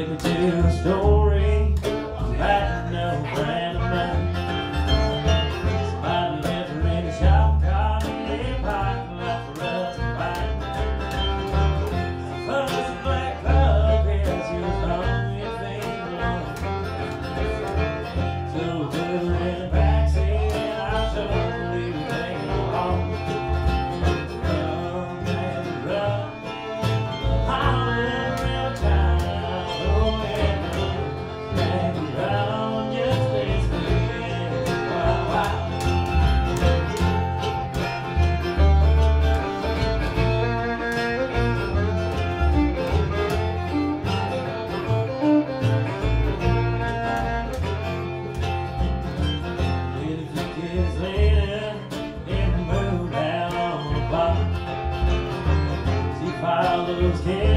Let me tell you a story about an old friend of mine. Somebody left her in a shop car in the parking lot for us to find. Full of some black club, yeah, she was hungry and feeling. So we put her in the backseat and I told her we were taking her home. Run, man, run, holler around town. Those kids